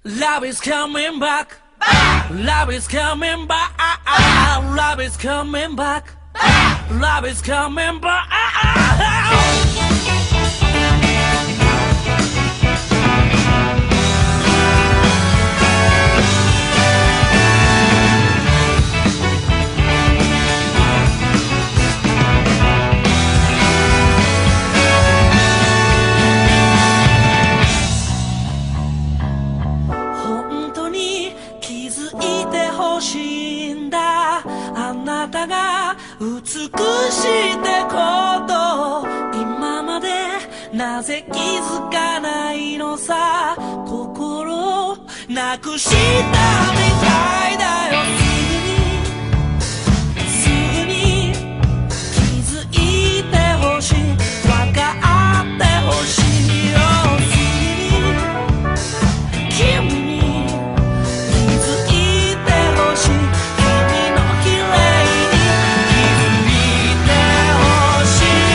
Love is coming back. Love is coming back. Love is coming back. Love is coming back. 本当に気づいてほしいんだ。あなたが美しいってこと今までなぜ気づかないのさ。心なくしたみたいだよ。すぐに気づいてほしい。分かってほしいよ。すぐに君に気づいてほしい。君の綺麗に気づいてほしい。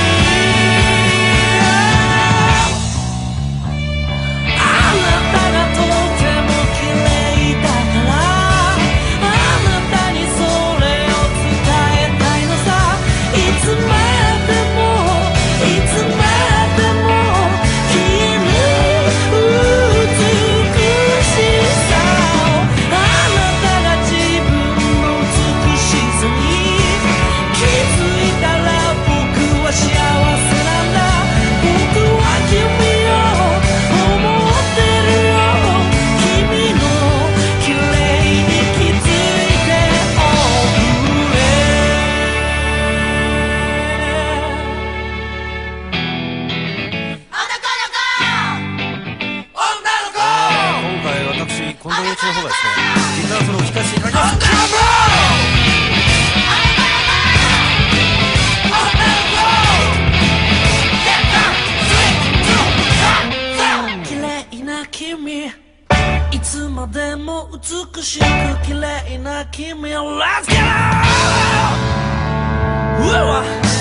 あなたがとても綺麗だからあなたにそれを伝えたいのさ。いつまでもいつまでも君美しさをあなたが自分の美しさに気づいたら僕は幸せなんだ。僕は君を思ってるよ。君の綺麗に気づいておくれ。 今回私近藤陽一の方がですねギターソロを聴かせていただきます。 綺麗な君いつまでも美しく綺麗な君 Let's go! うわ